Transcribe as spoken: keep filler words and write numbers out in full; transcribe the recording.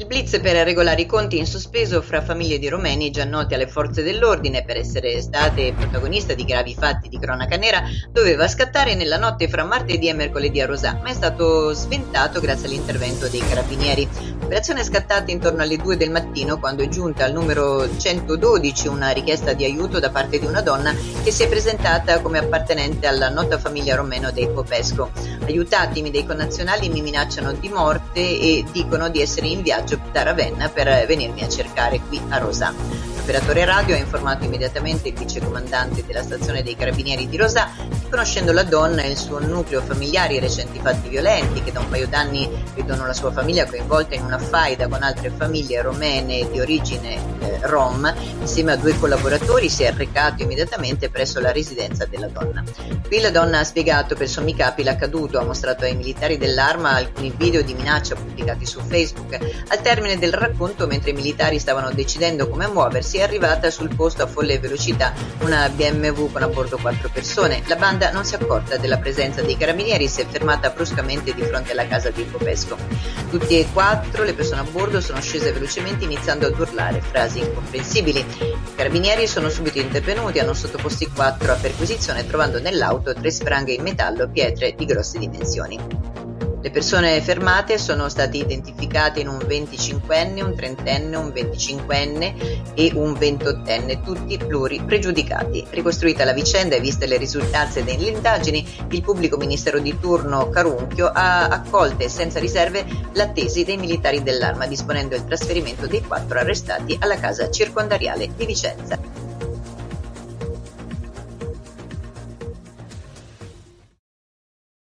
blitz per regolare i conti in sospeso fra famiglie di romeni già note alle forze dell'ordine per essere state protagoniste di gravi fatti di cronaca nera doveva scattare nella notte fra martedì e mercoledì a Rosà, ma è stato sventato grazie all'intervento dei carabinieri. L'operazione è scattata intorno alle due del mattino quando è giunta al numero centododici una richiesta di aiuto da parte di una donna che si è presentata come appartenente alla nota famiglia romeno dei Popesco. Aiutatemi dei connazionali mi minacciano di morte e dicono di essere in viaggio da Ravenna per venirmi a cercare qui a Rosà. L'operatore radio ha informato immediatamente il vicecomandante della stazione dei carabinieri di Rosà, conoscendo la donna e il suo nucleo familiare i recenti fatti violenti che da un paio d'anni vedono la sua famiglia coinvolta in una faida con altre famiglie romene di origine eh, rom. Insieme a due collaboratori si è recato immediatamente presso la residenza della donna. Qui la donna ha spiegato per sommi capi l'accaduto, ha mostrato ai militari dell'Arma alcuni video di minaccia pubblicati su Facebook. Al termine del racconto, mentre i militari stavano decidendo come muoversi, è arrivata sul posto a folle velocità una B M W con a bordo quattro persone. La banda non si è accorta della presenza dei carabinieri e si è fermata bruscamente di fronte alla casa di Popesco. Tutti e quattro le persone a bordo sono scese velocemente iniziando ad urlare frasi incomprensibili. I carabinieri sono subito intervenuti, hanno sottoposto i quattro a perquisizione trovando nell'auto tre spranghe in metallo e pietre di grosse dimensioni. Le persone fermate sono state identificate in un venticinquenne, un trentenne, un venticinquenne e un ventottenne, tutti pluripregiudicati. Ricostruita la vicenda e viste le risultanze delle indagini, il pubblico ministero di turno Carunchio ha accolte senza riserve l'attesi dei militari dell'Arma, disponendo il trasferimento dei quattro arrestati alla casa circondariale di Vicenza.